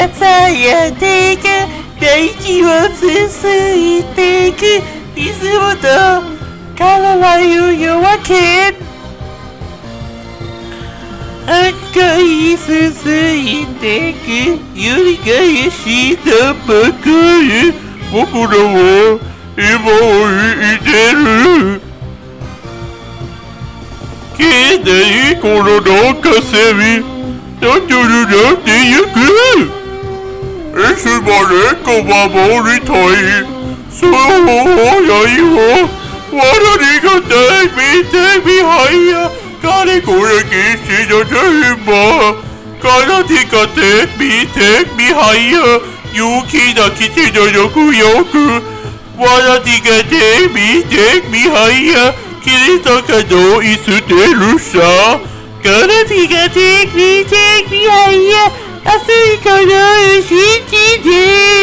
さやてく大地をつついていくいつもと変わらぬ夜明け赤い続いていく揺り返したばかり僕らは今を生きてるけない頃の霞なってゆくいつまでか守りたいその愛を罠にがたい見てみはいやかれこれきしのテーマからてかて見てみはいや勇気なきてのよくよく罠にがて見てみはいやキリとかどい捨てるさからてがて見てみはいや明日から信じて